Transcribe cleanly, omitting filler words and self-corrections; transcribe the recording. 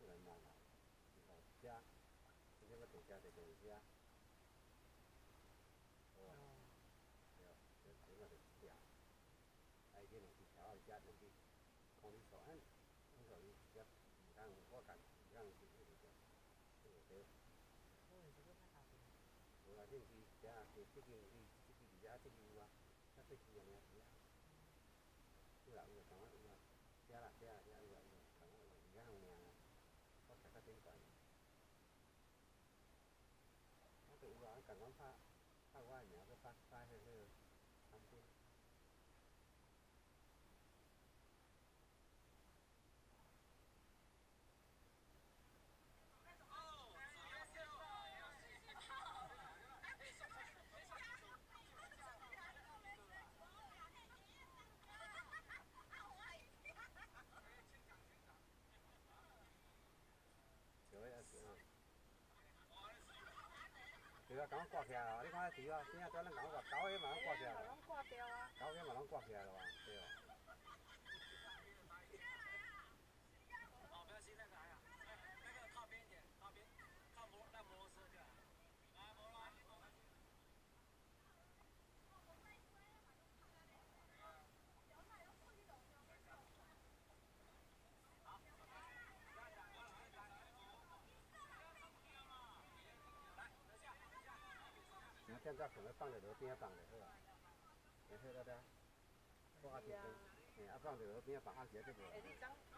不然嘛，然后遮，这个地下就就是遮，好啊，对，这个就是遮，啊，伊这两支条啊，遮两支空气锁，那个伊遮让我感让是那个，这个对。 我是这个太大声。 有啊，这支遮啊，这支伫遮，这支有啊，啊，这支安尼啊，有啦有啦，同啊有啊，遮啦遮有啊有啊，同啊有啊，而家有名啊，我食较顶悬。啊，就有啊，共阮拍我的名，搁拍迄个产品。对啊，甲阮挂起来啊！你看迄猪啊，边仔蹛咱甲阮挂，狗个嘛拢挂起来了。 拢挂掉啊！ 狗个嘛拢挂起来了啊，对哦。 哦，不要骑那个，哎呀，那个靠边一点，靠边，靠摩托车就好。来，摩拉， 你现在可能放在路边放就好啊，会好了噻。挂一根，啊放在路边放，按起来就无。 哎，你